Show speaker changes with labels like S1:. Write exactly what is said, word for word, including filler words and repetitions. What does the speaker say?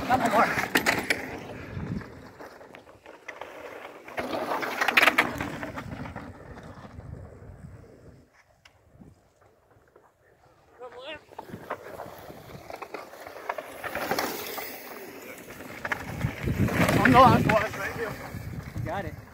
S1: Couple more. Oh, no, I'm going right here. You got it.